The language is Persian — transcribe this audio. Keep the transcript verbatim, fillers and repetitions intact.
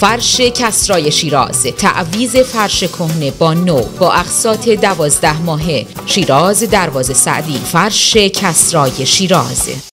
فرش کسرای شیراز، تعویض فرش کهنه با نو با اقساط دوازده ماهه. شیراز دروازه سعدی، فرش کسرای شیراز.